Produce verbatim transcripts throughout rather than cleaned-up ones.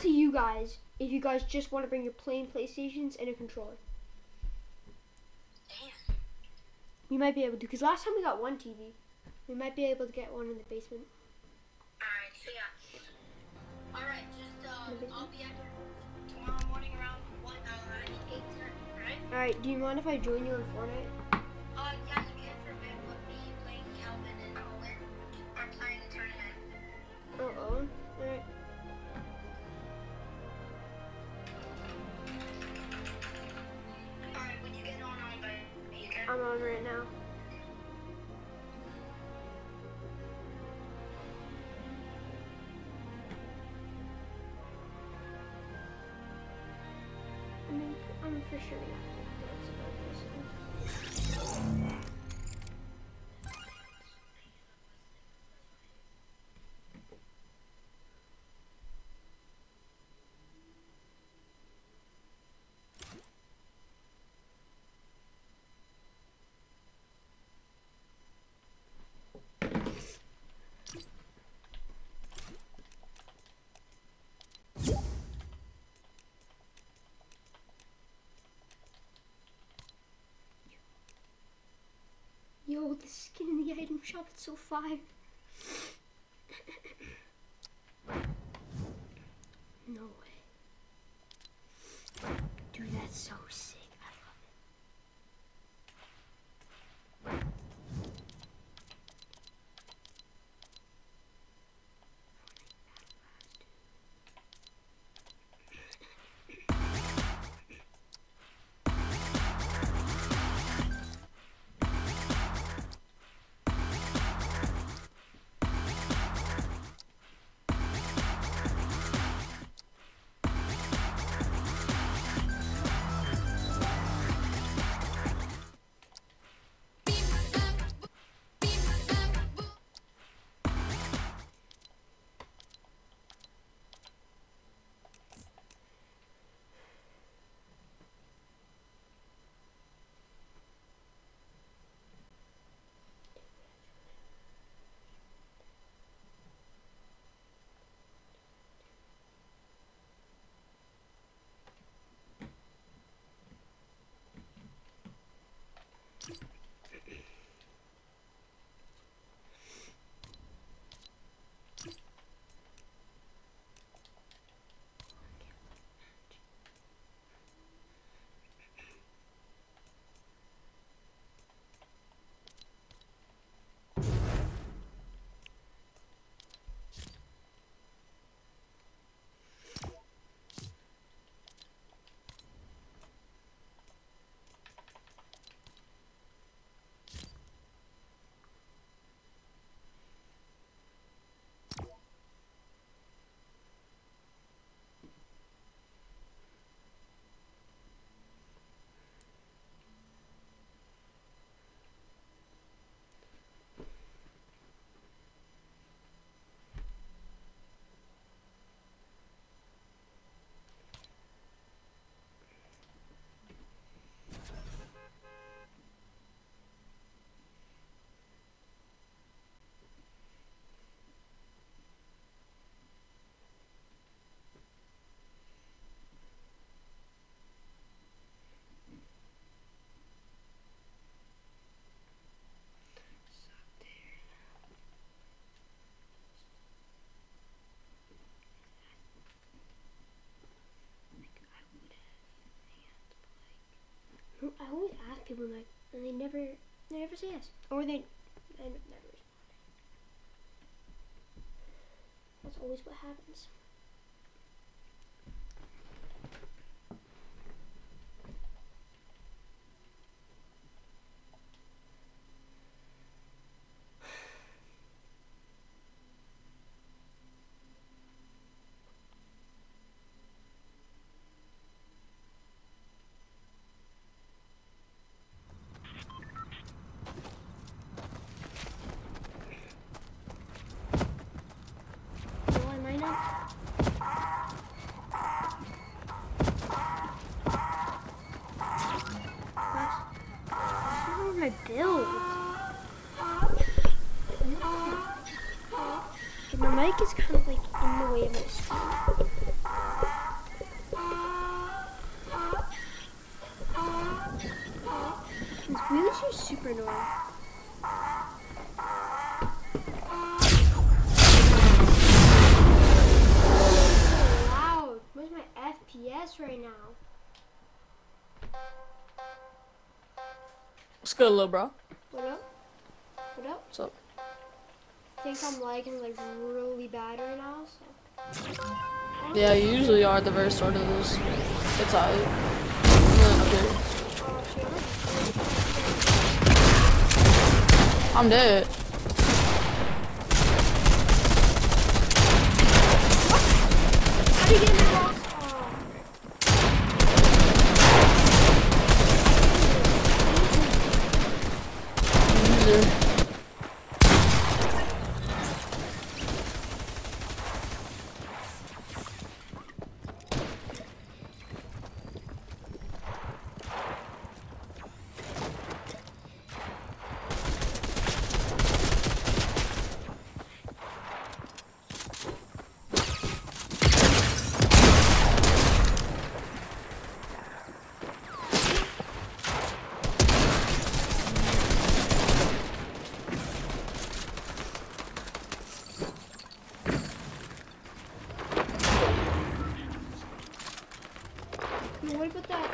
to you guys if you guys just want to bring your plain PlayStations and a controller. Damn. We might be able to, because last time we got one T V. We might be able to get one in the basement. Alright, so yeah. Alright, just, uh, I'll be at tomorrow morning around one, uh, eight thirty, right? Alright, do you mind if I join you on Fortnite? Uh, yeah, you can for a bit, but me playing Calvin and Owen are playing a tournament. Oh, Owen? Alright. Alright, when you get on, I'll invite you, okay? I'm on right now. I mean, I'm for sure gonna have to do this about this. Yo, the skin in the item shop, it's so fire. No way. Dude, that's so sick. I love it. I always ask people like, and they never, they never say yes, or they, they never respond. That's always what happens. My build. My mic is kind of like in the way of my screen. annoying. So loud. Where's my F P S right now? What's good, little bro? What up? What up? What's up? I think I'm lagging like really bad right now. So. Yeah, you usually are at the very start of this. It's alright. And then, okay. Oh, shit. I'm dead. How do you get in my box? Oh. User. What about that?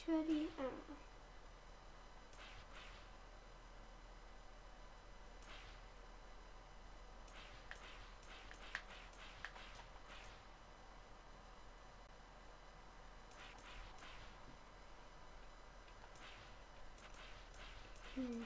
ready? I don't know. Hmm.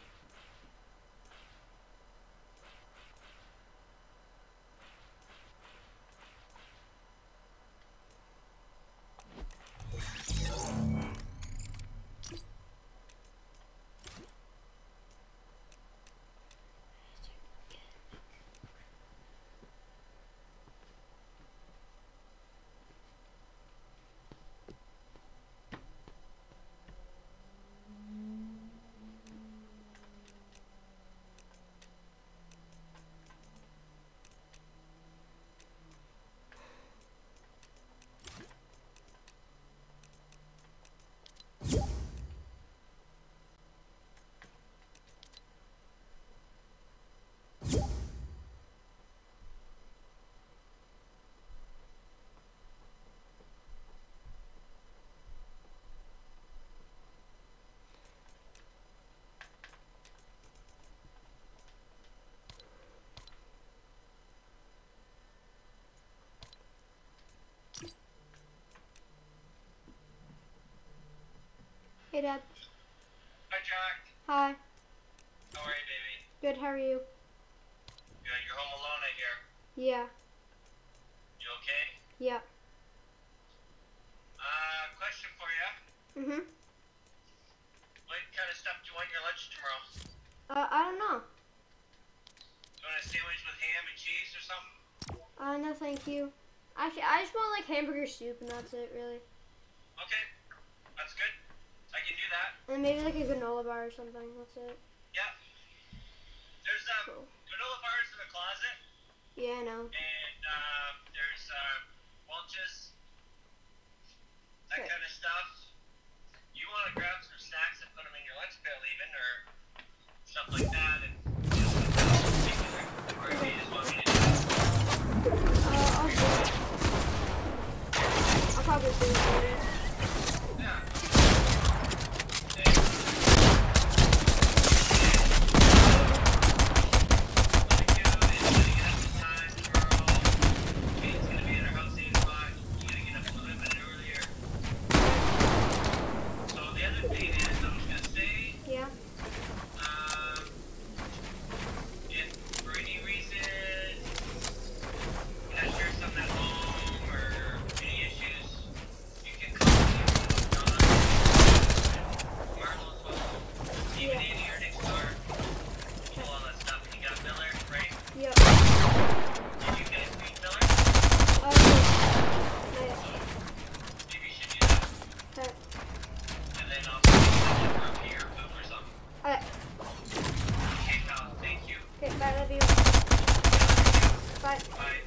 Hey, Dad. Hi, Jack. Hi. How are you, baby? Good, how are you? Good. You're home alone, I hear. Yeah. You okay? Yeah. Uh, question for you. Mm-hmm. What kind of stuff do you want your lunch tomorrow? Uh, I don't know. Do you want a sandwich with ham and cheese or something? Uh, no thank you. Actually, I just want, like, hamburger soup, and that's it, really. Okay. That's good. I can do that. And maybe, like, a granola bar or something, that's it. Yep. There's, um, Cool. granola bars in the closet. Yeah, I know. And, um, there's, uh, Welch's. That Okay. kind of stuff. You want to grab some snacks and put them in your lunch pail even, or stuff like that, and, you know, put that all together. Or if you just want me to do that. Uh, I'll do it. I'll probably do it later. Yeah. Yeah. Yep. Uh, yeah. Okay. And then I'll put it here, poop or something. Okay. Okay, pal. Thank you. Okay, bye, love you. Bye. Bye.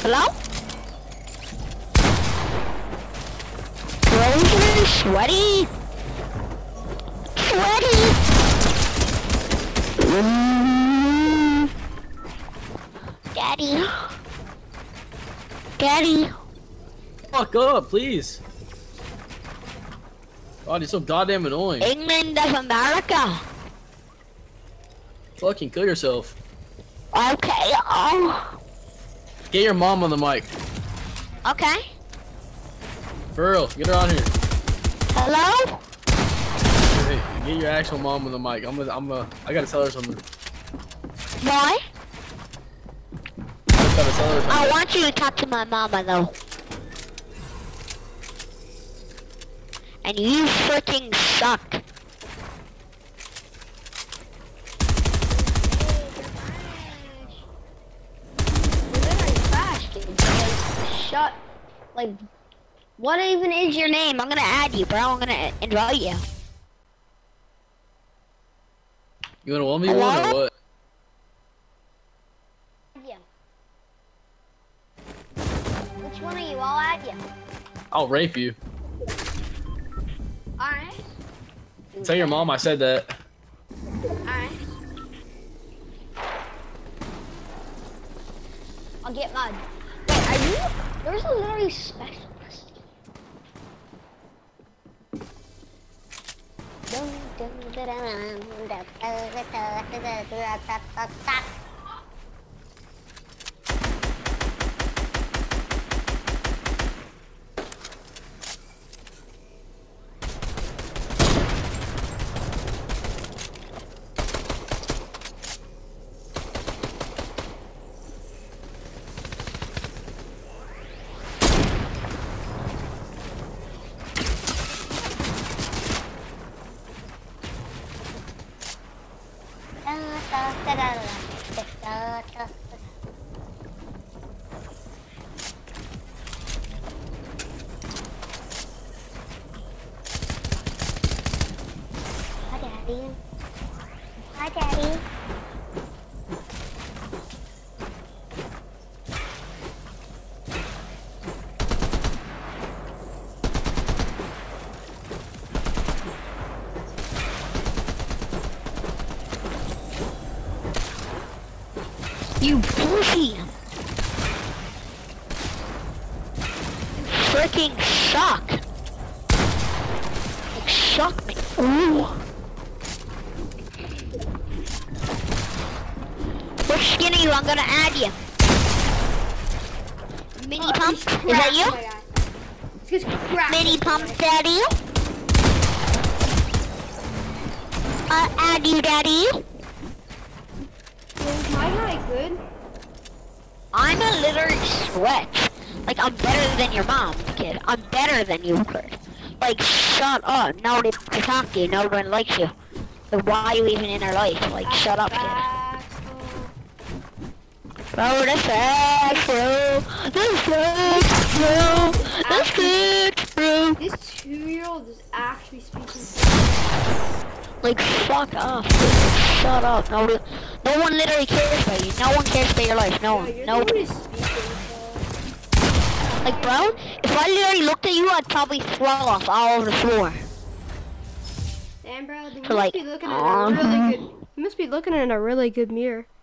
Hello? Frozen, sweaty. Sweaty. Mm. Daddy. Daddy. Fuck up, please. God, you're so goddamn annoying. England of America. Fucking kill yourself. Okay, oh. Get your mom on the mic. Okay. For real, get her on here. Hello? Hey, get your actual mom on the mic. I'm gonna, I'm gonna, I gotta tell her something. Why? I gotta tell her something. I want you to talk to my mama though. And you freaking suck. Shut. Like, what even is your name? I'm gonna add you, bro. I'm gonna invite you. You wanna one v Hello? one or what? Yeah. Which one are you? I'll add you. I'll rape you. Alright. Tell your mom I said that. Alright. I'll get mud. Wait, are you? There's a literally specialist. Hi, Daddy. Hi, Daddy. You pussy! Freaking suck! Like, suck me. Ooh. Which skin are you? I'm gonna add you. Mini Oh, pump? he's Is that crap, you? oh my God. It's just crap. Mini pump, daddy? Uh, add you, daddy? Is my guy good? I'm a literally sweat. Like, I'm better than your mom, kid. I'm better than you, kid. Like, shut up. Nobody to talk to you. No one likes you. Like, why are you even in her life? Like, shut up, kid. Facts, Bro, the facts, bro. The facts, bro. The facts, bro. This two-year-old is actually speaking. Like, fuck off. Shut up. No, no one literally cares about you. No one cares about your life. No Yeah, one. you're No. the one who's speaking. Like, bro, if I literally looked at you, I'd probably throw off all over the floor. Damn, bro, then you For must like, be looking at um, a really good. You must be looking in a really good mirror.